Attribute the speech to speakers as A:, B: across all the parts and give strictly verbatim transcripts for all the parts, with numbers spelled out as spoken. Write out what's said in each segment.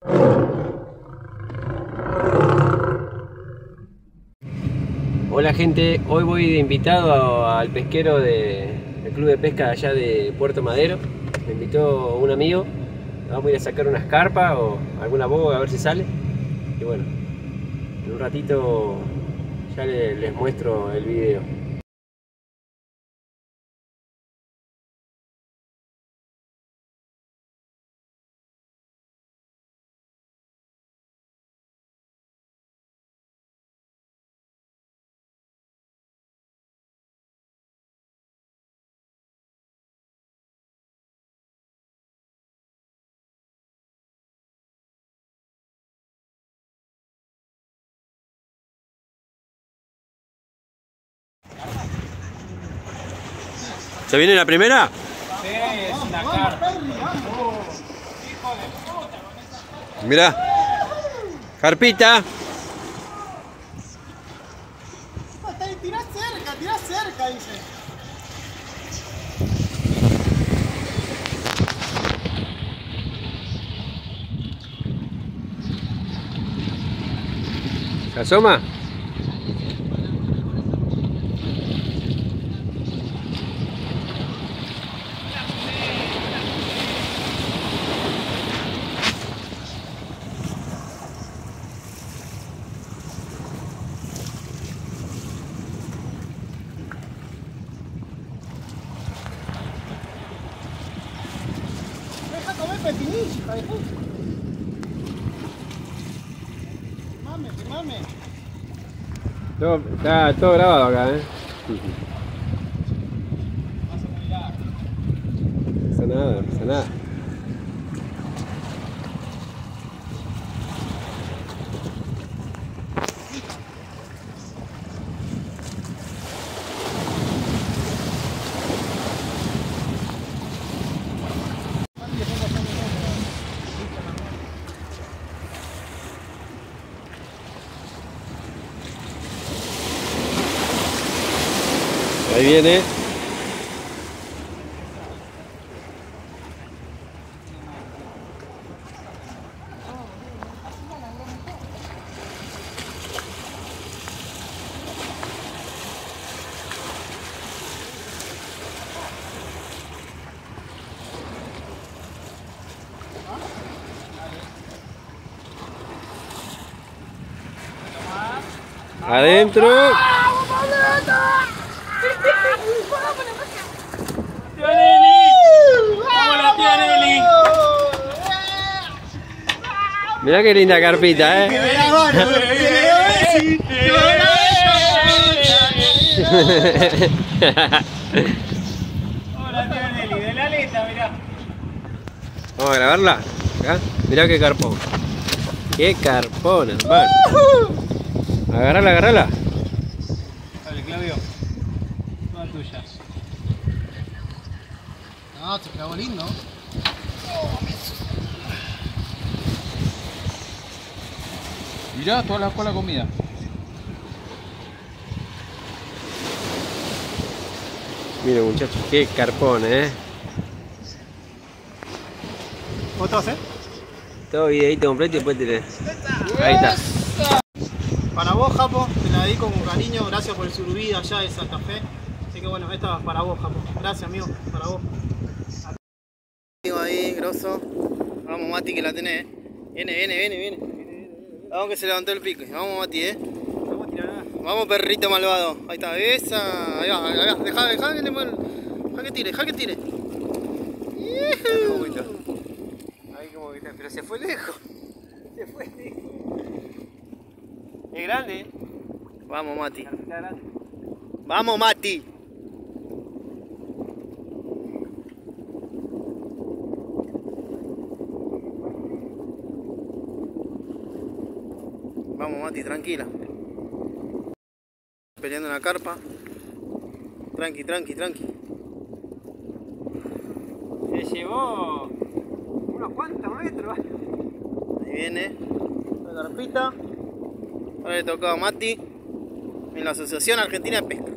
A: Hola gente, hoy voy de invitado al pesquero de, del club de pesca de allá de Puerto Madero. Me invitó un amigo, vamos a ir a sacar unas carpas o alguna boga a ver si sale. Y bueno, en un ratito ya les, les muestro el video. ¿Se viene la primera?
B: Sí, es una carpa.
A: Mirá, carpita.
B: Tirá cerca, tirá cerca, dice.
A: ¿Se asoma?
B: Deja comer pepinillo, hija de puta. Mame, mame.
A: Todo, está todo grabado acá, ¿eh? No pasa nada, no pasa nada. Ahí viene. Adentro. Mirá qué linda carpita, eh.
B: Hola, tío Nelly, de la aleta, mirá.
A: Vamos a grabarla. Acá. Mirá qué carpón. Qué carpón, hermano. Agarrala, agarrala.
B: Dale, Claudio. Toda tuya. No, se clavó lindo. Mirá, toda la cola comida.
A: Miren muchachos, qué carpón, eh.
B: ¿Otro hacer?
A: Todo videito completo y después te le... Ahí está.
B: Para vos, Japo, te la dedico con cariño. Gracias por el surubí allá de Santa Fe. Así que bueno, esta es para vos, Japo. Gracias, amigo, para vos. Amigo ahí, grosso. Vamos, Mati, que la tenés. Viene, viene, viene, viene. Vamos que se levantó el pico. Vamos, Mati, eh. Vamos, perrito malvado. Ahí está, esa. Ahí va, ahí va. Deja, deja que le mueva. Deja que tire, deja que tire.
A: Ahí como que está, pero se fue lejos. Se fue lejos. Es grande, eh.
B: Vamos, Mati.
A: Está grande.
B: Vamos, Mati. Vamos, Mati, tranquila. Peleando en la carpa. Tranqui, tranqui, tranqui.
A: Se llevó unos cuantos metros.
B: Ahí viene la carpita. Ahora le tocaba a Mati en la Asociación Argentina de Pesca.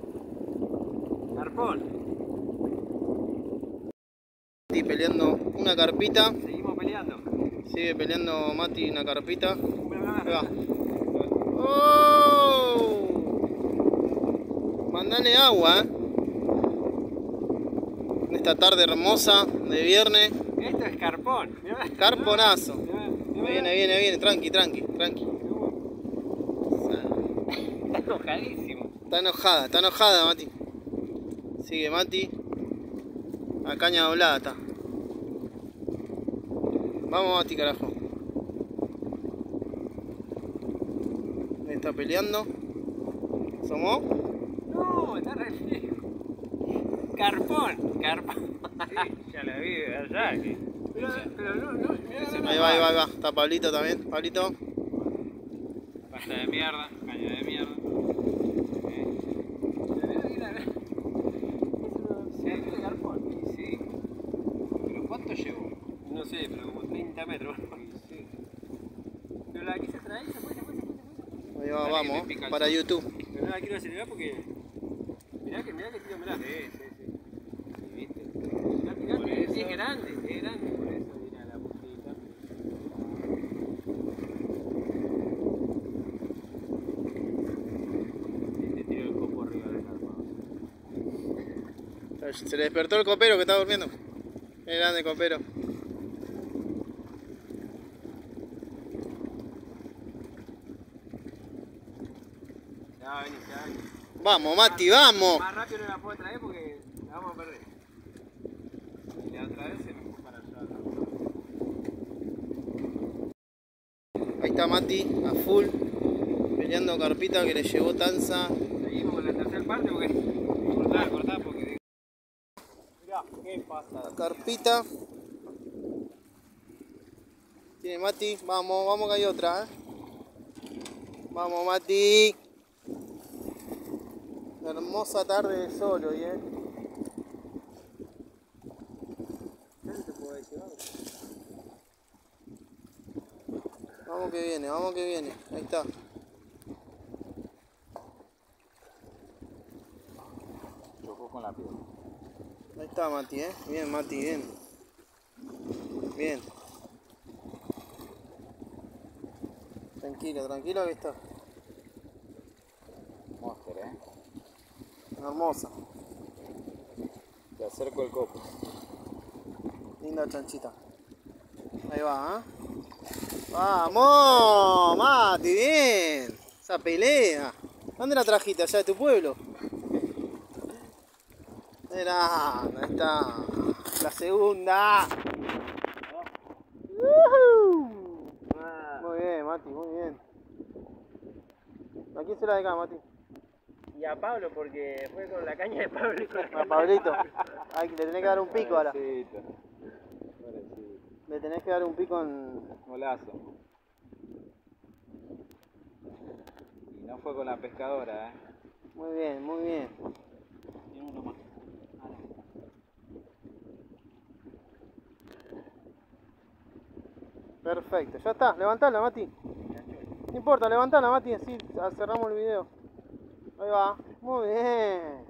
A: Carpón.
B: Mati peleando una una carpita.
A: Seguimos peleando.
B: Sigue peleando Mati una carpita. Ahí va. ¡Oh! Mandale agua, ¿eh? En esta tarde hermosa de viernes.
A: Esto es carpón. Mirá.
B: Carponazo.
A: Mirá, mirá.
B: Viene, viene, viene. Tranqui, tranqui, tranqui.
A: Está enojadísimo.
B: Está enojada, está enojada Mati. Sigue Mati. A caña doblada está. Vamos Mati, carajo. Está peleando. ¿Somos?
A: No, está re frío. Carpón, carpón. Sí, ya la vi de allá. Que... Pero, pero no, no.
B: Ahí va, ahí va, ahí va. Está Pablito también. Pablito.
C: Pasta de mierda, caña de mierda.
A: Sí.
C: ¿Pero cuánto llevo?
A: No sé, pero como treinta metros. Sí. Pero la quise traer, se fue, se fue, se fue.
B: Ahí va, vamos. Para YouTube.
A: Pero no la quiero acelerar porque... Mirá que, mirá que tiro, mirá.
C: Sí, sí, sí. Sí, ¿viste?
A: Mirá, mirá,
C: Por
A: es
C: eso-
A: grande, es grande. Por eso viene a la puntita. Te tiro el copo arriba del carpa.
B: Se le despertó el copero que está durmiendo. Es grande copero.
A: Ya va a venir, ya va a venir.
B: Vamos, Mati, vamos.
A: Más rápido no la puedo traer porque la vamos a perder. Y la otra vez se me fue para allá.
B: Ahí está Mati, a full. Peleando carpita que le llevó Tanza.
A: Seguimos con la tercera parte porque...
C: Cortá, cortá porque...
A: Mirá, ¿qué pasa?
B: La carpita. Tiene Mati. Vamos, vamos que hay otra, ¿eh? Vamos, Mati. Hermosa tarde de sol hoy, ¿eh? Vamos que viene, vamos que viene. Ahí está.
C: Chocó con la piedra.
B: Ahí está Mati, ¿eh? Bien, Mati, bien. Bien. Tranquilo, tranquilo que está.
C: Monster, eh.
B: Hermosa.
C: Te acerco el copo.
B: Linda chanchita. Ahí va, ¿eh? ¡Vamos! Mati, bien. Esa pelea. ¿Dónde la trajiste? ¿Allá de tu pueblo? Mira, ahí está. La segunda. ¡Woohoo! Muy bien, Mati, muy bien. ¿A quién se la deja, Mati?
A: Y a Pablo porque fue con la caña de Pablo y con la
B: A Pablito. Ay, le tenés que dar un pico ahora.
C: Pobrecito. Pobrecito.
B: Le tenés que dar un pico en...
C: Golazo. Y no fue con la pescadora, eh.
B: Muy bien, muy bien.
C: Y uno más.
B: Perfecto, ya está, levantala, Mati. No importa, levantala, Mati, así cerramos el video. Ahí va, muy bien.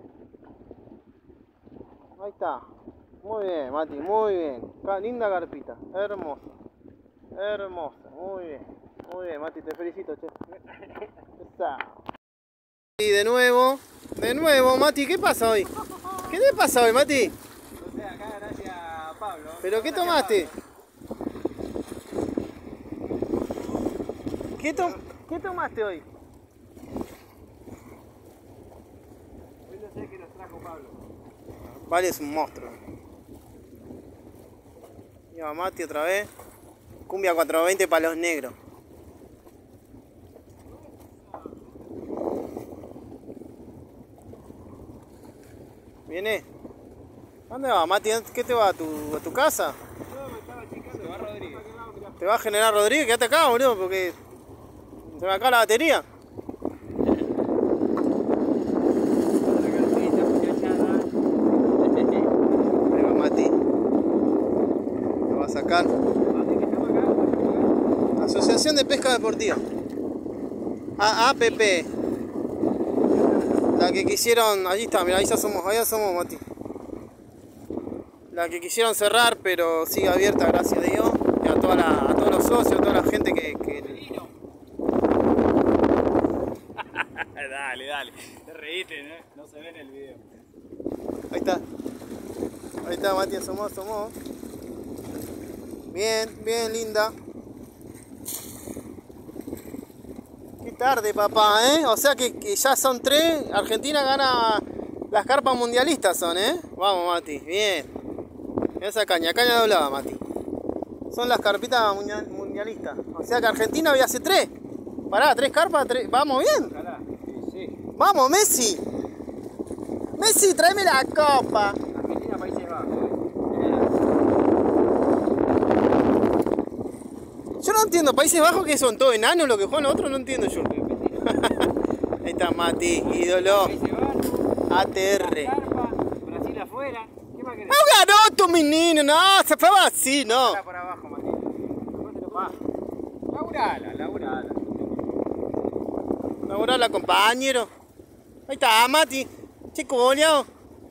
B: Ahí está. Muy bien, Mati, muy bien. Ca- Linda carpita, hermosa. Hermosa, muy bien. Muy bien, Mati, te felicito, che. Esa. Y de nuevo, de nuevo, Mati, ¿qué pasa hoy? ¿Qué te pasa hoy, Mati?
A: No sé, acá gracias a Pablo.
B: ¿Pero qué
A: Gracias a
B: tomaste?
A: Pablo.
B: ¿Qué, to- ¿Qué tomaste hoy?
A: Hoy no sé qué nos trajo Pablo.
B: Vale, es un monstruo. Y va Mati otra vez. Cumbia cuatrocientos veinte para los negros. ¿Viene? ¿Dónde va, Mati? ¿Qué te va? ¿A tu, a tu casa?
A: No, me estaba checando. Se va Rodríguez.
B: ¿Te va a generar Rodríguez? Quédate acá, boludo, porque se me acaba la batería. Ahí va Mati. Lo va a sacar. Asociación de Pesca Deportiva. A A P P. La que quisieron. Allí está, mira, ahí ya somos, allá somos, Mati. La la que quisieron cerrar, pero sigue abierta, gracias a Dios. Y a, toda la, a todos los socios, a toda la gente que... que...
C: Dale, dale. Te reíste, ¿no? No se ve en el video.
B: Ahí está. Ahí está, Mati, asomó, asomó. Bien, bien, linda. Qué tarde, papá, ¿eh? O sea que, que ya son tres. Argentina gana las carpas mundialistas, son, ¿eh? Vamos, Mati, bien. Mira esa caña, caña doblada, Mati. Son las carpitas mundialistas. O sea que Argentina había hace tres. Pará, tres carpas, tres. Vamos bien.
C: Ojalá. Sí, sí.
B: Vamos, Messi. Messi, tráeme la copa.
A: Argentina, Países Bajos.
B: Yo no entiendo, Países Bajos que son todos enanos lo que juegan los otros, no entiendo yo. Ahí está Mati, ídolo.
A: Países Bajos.
B: A T R.
A: Carpa, Brasil afuera. ¿Qué más querés?
B: No ganó tu menino, no, se fue así, no.
A: Ahora por abajo, Martín. Laburala, laburala.
B: Laburala, compañero. Ahí está Mati, chico boleado.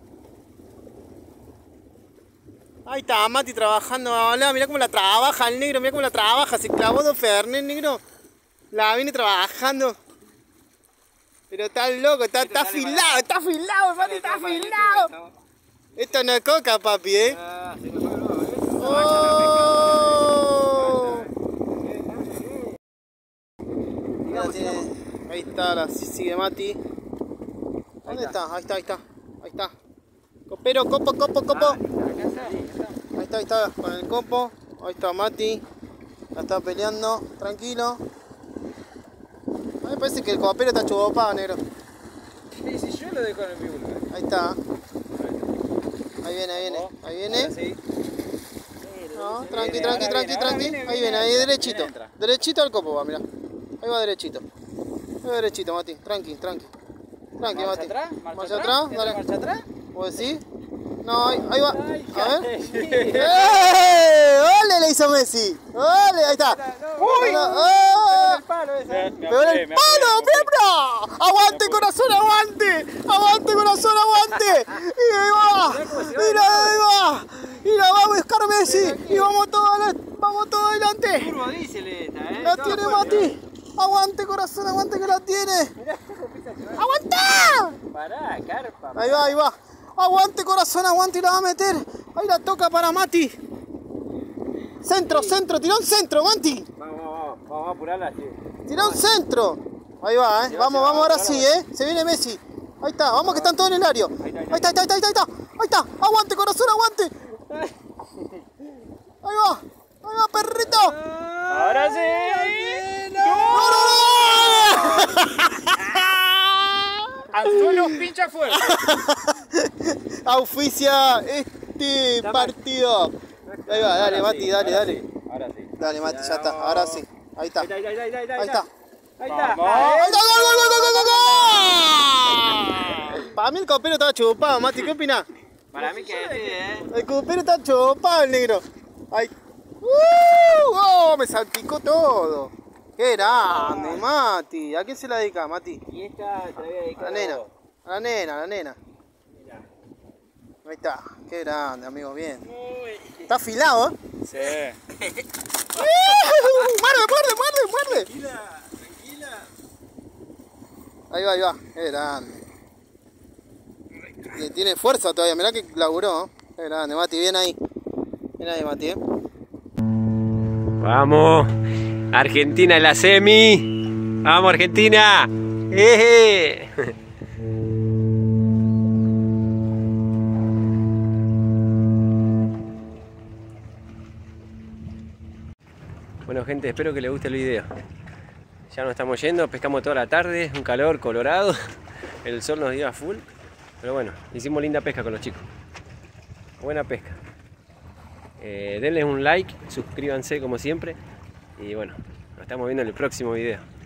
B: Ahí está Mati trabajando, hola, mirá cómo la trabaja el negro, mirá cómo la trabaja, se clavó dos Fernet, negro. La viene trabajando. Pero está loco, está, está afilado, está afilado, Mati, está afilado. Esto no es coca, papi, eh.
A: Ah, se nos fue el huevo, ¿ves?
B: Oh. Ahí tiene- ahí está, la sigue Mati. ¿Dónde está? Ahí está, ahí está, ahí está. Copero, copo, copo, copo.
A: Acá está, ahí está.
B: Ahí está, ahí está, con el copo. Ahí está Mati. La está peleando, tranquilo. A mí me parece que el copero está chubopado, negro.
A: Sí, sí, yo lo dejo en el pibulo.
B: Ahí está. Ahí viene, ahí viene, ahí viene.
A: Sí.
B: No, tranqui, tranqui, tranqui, tranqui. Ahí viene, ahí derechito. Derechito al copo va, mirá. Ahí va derechito. Ahí va derechito, Mati. Tranqui, tranqui. Tranqui,
C: ¿Marcha
B: Mati.
C: atrás?
B: Marcha atrás, dale.
C: ¿Marcha atrás?
B: ¿Puedo decir? No, ahí, ahí va. A ver.
A: Ay,
B: ¡Eh! ¡Ole! Le hizo Messi. ¡Ole! Ahí está. ¡Uy! ¡Oh!
A: el palo ese.
C: Me
B: ¡Pegó en
C: apuré,
B: el
C: me
B: palo!
C: apuré, me
B: ¡Bra! ¡Aguante, corazón, aguante! ¡Aguante, corazón, aguante! ¡Y ahí va! ¡Mira, ahí va! ¡Mira, vamos a buscar Messi! ¡Y vamos todos vamos todo adelante!
A: Turbo diésel esta, eh.
B: ¡La
A: Toda
B: tiene
A: fuerte,
B: Mati! ¡Aguante, corazón, aguante que la tiene!
A: Mirá cómo empieza a llevar.
B: ¡Aguanta!
A: Pará, carpa.
B: Ahí va, ahí va. Aguante, corazón, aguante y la va a meter. Ahí la toca para Mati. Centro, centro, tiró un centro, Mati.
A: Vamos, vamos, vamos a apurarla así.
B: Tiró un centro. Ahí va, eh. Vamos, vamos, ahora sí, eh. Se viene Messi. Ahí está, vamos que están todos en el área. Ahí está, ahí está, ahí está, ahí está, ahí está. Ahí está. Aguante, corazón, aguante. Ahí va, ahí va, perrito.
C: Ahora sí.
B: ¡No, no, no!
C: Anzuelo pincha fuerte.
B: Auspicia este partido. Ahí va, dale, Mati, dale, dale.
A: Ahora sí.
B: Dale, Mati, ya está. Ahora sí. Ahí está.
A: Ahí está, ahí está, ahí está.
B: Ahí está.
A: Ahí está.
B: Ahí está, gol, gol, gol, gol, gol, gol. Para mí el copero estaba chupado, Mati, ¿qué opinás?
A: Para mí que sí, eh.
B: El copero está chupado, el negro. Ahí. ¡Uh! ¡Oh! Me salpicó todo. ¡Qué grande, Mati! ¿A quién se la dedica, Mati?
A: Y esta te la voy a dedicar
B: A la nena.
A: vos.
B: A la nena, a la nena.
A: Mirá.
B: Ahí está. Qué grande, amigo, bien. Está afilado, ¿eh?
C: Sí.
B: ¡Muerde, muerde, muerde, muerde!
A: Tranquila, tranquila.
B: Ahí va, ahí va. Qué grande. Y tiene fuerza todavía, mirá que laburó. ¿Eh? Qué grande, Mati, bien ahí. Bien ahí, Mati, ¿eh?
A: Vamos, Argentina en la semi. Vamos, Argentina. ¡Eje! Bueno, gente, espero que les guste el video. Ya nos estamos yendo, pescamos toda la tarde, un calor colorado, el sol nos dio a full, pero bueno, hicimos linda pesca con los chicos. Buena pesca. Eh, denles un like, suscríbanse como siempre y bueno, nos estamos viendo en el próximo video.